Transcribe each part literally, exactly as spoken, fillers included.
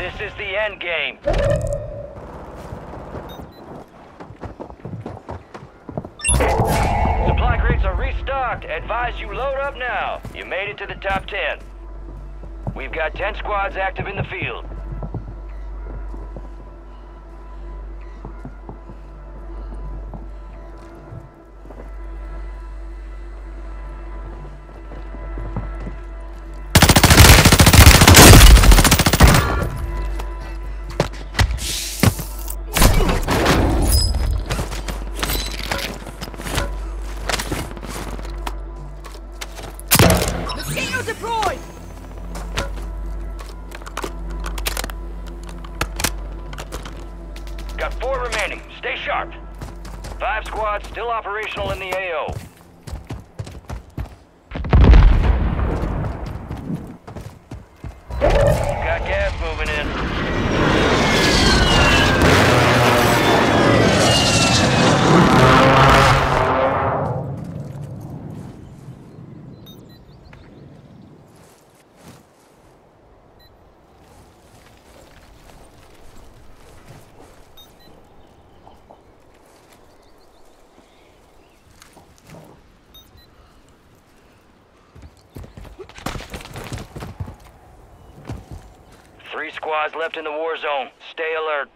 This is the end game. Supply crates are restocked. Advise you load up now. You made it to the top ten. We've got ten squads active in the field. Mosquito deployed! Got four remaining. Stay sharp. Five squads still operational in the A O. Got gas moving in. Three squads left in the war zone. Stay alert.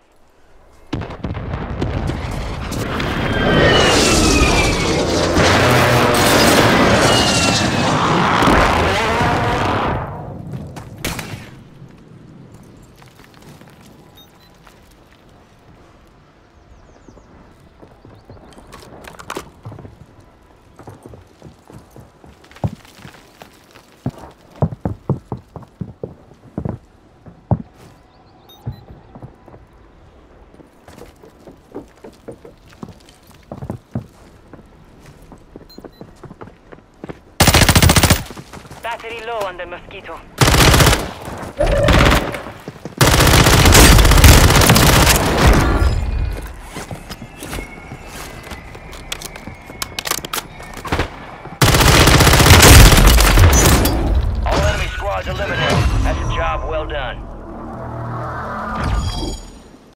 Battery low on the Mosquito.